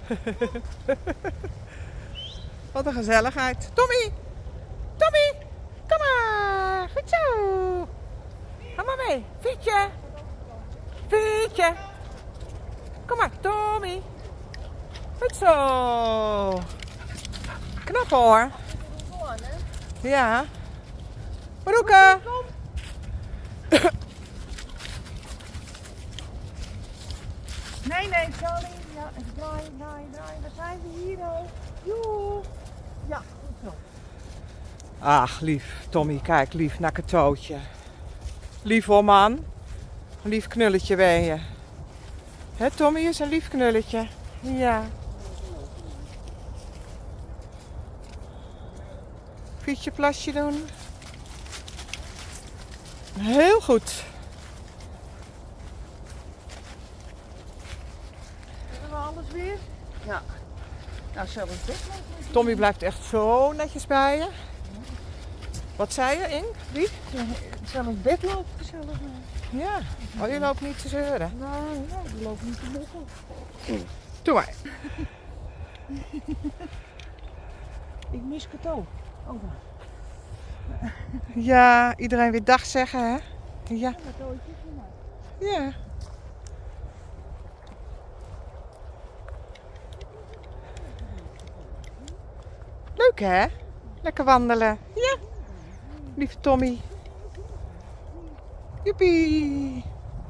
Wat een gezelligheid. Tommy! Tommy! Kom maar! Goed zo! Ga maar mee. Fietje! Fietje! Kom maar, Tommy! Goed zo! Knap hoor! Ja. Broeken! Nee, Charlie. Ja, even draaien. Waar zijn we hier al? Joe. Ja, goed zo. Ach, lief. Tommy, kijk, lief naar cadeautje. Lief hoor, man. Een lief knulletje ben je. Hè, Tommy is een lief knulletje. Ja. Fietsje plasje doen. Heel goed. Hebben we alles weer? Ja. Nou, zelfs dit. Tommy blijft echt zo netjes bij je. Wat zei je, Ing? Wie? Zelfs bed loopt gezellig mee. Ja. Oh, je loopt niet te zeuren. Nee, die loopt niet te mokken. Doe maar. Ik mis cadeau. Oh, daar. Ja, iedereen weer dag zeggen, hè? Ja. Cadeautje voor mij. Ja. Leuk, hè? Lekker wandelen. Ja. Lieve Tommy. Joepie.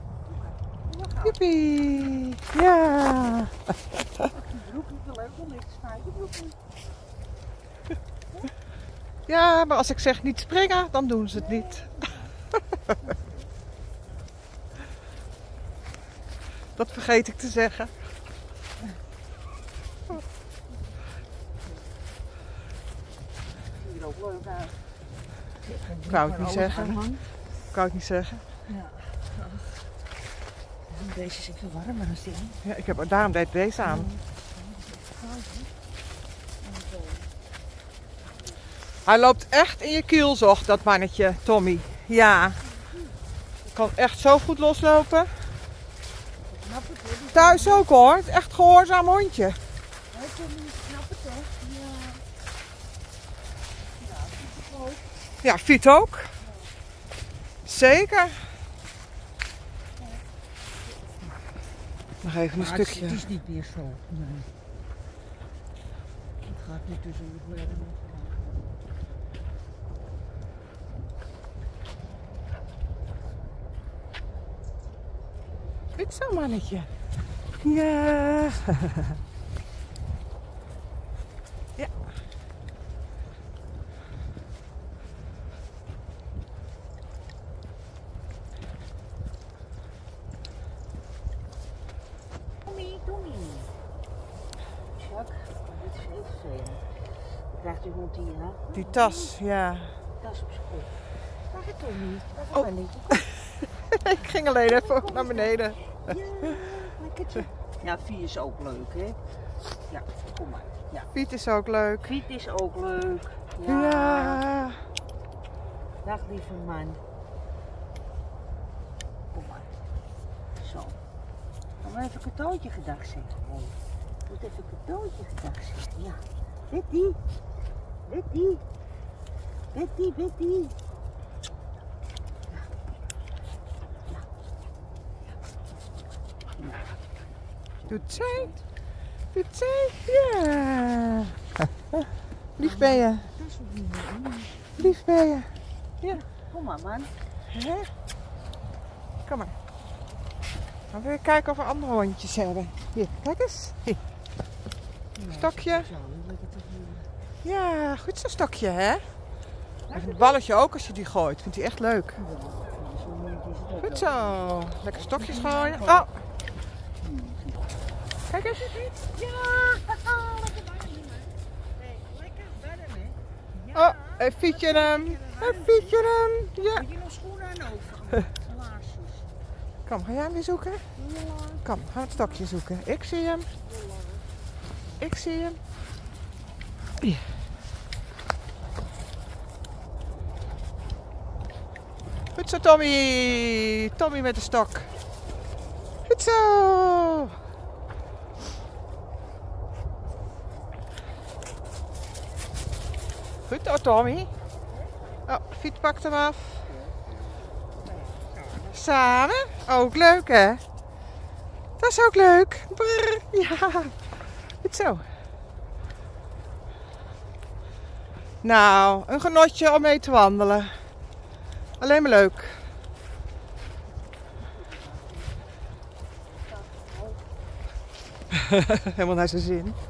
Joepie. Ja. Die broek is wel heel licht snijden. Ja, maar als ik zeg niet springen, dan doen ze het niet. Dat vergeet ik te zeggen. Ziet er ook leuk uit. Ik wou het niet zeggen. Ik wou het niet zeggen. Ja. Deze is even warmer dan die. Ja, ik heb daarom deed ik deze aan. Hij loopt echt in je kielzog, dat mannetje, Tommy. Ja. Kan echt zo goed loslopen. Thuis ook hoor. Het is echt een gehoorzaam hondje. Ja, Fiet ook. Zeker. Nog even een stukje. Het is niet meer zo. Nee. Het gaat niet tussen de bladeren. Goed zo, mannetje. Ja. Ja. Tommy. Chuck, dit is heel vervelend. Dan krijgt die hond hier, hè? Die tas, ja. Tas op zijn kop. Dag Tommy. Oh. Dat niet. Ik ging alleen even naar beneden. Ja, lekkertje. Ja, Vie is ook leuk, hè? Ja, kom maar. Ja. Fiet is ook leuk. Fiet is ook leuk. Ja. Ja. Dag lieve man. Kom maar. Zo. Dan moet even een cadeautje gedag zeggen. Hey. Moet even een cadeautje gedag zeggen. Ja. Betty. Betty. Betty, Betty. Doet zij? Doet zij? Ja. Lief ben je. Lief ben je. Ja. Kom maar man. Hè? Kom maar. Dan wil je kijken of we andere hondjes hebben. Hier, kijk eens. Hier. Stokje. Ja, goed zo'n stokje, hè? En het balletje ook als je die gooit. Vindt hij echt leuk. Goed zo. Lekker stokjes gooien. Oh. Kijk eens. Ja, lekker warm. Nee, lekker warm hè. Oh, een fietje hem. Een fietje hem. Ja. Moet je nog schoenen aan over? Laarsjes. Kom, ga jij hem weer zoeken? Kom, ga het stokje zoeken. Ik zie hem. Ik zie hem. Ja. Goed zo, Tommy. Tommy met de stok. Goed zo. Goed hoor, Tommy. Oh, Fiet pakt hem af. Samen? Ook leuk, hè? Dat is ook leuk. Brrr, ja. Goed zo. Nou, een genotje om mee te wandelen. Alleen maar leuk. Helemaal naar zijn zin.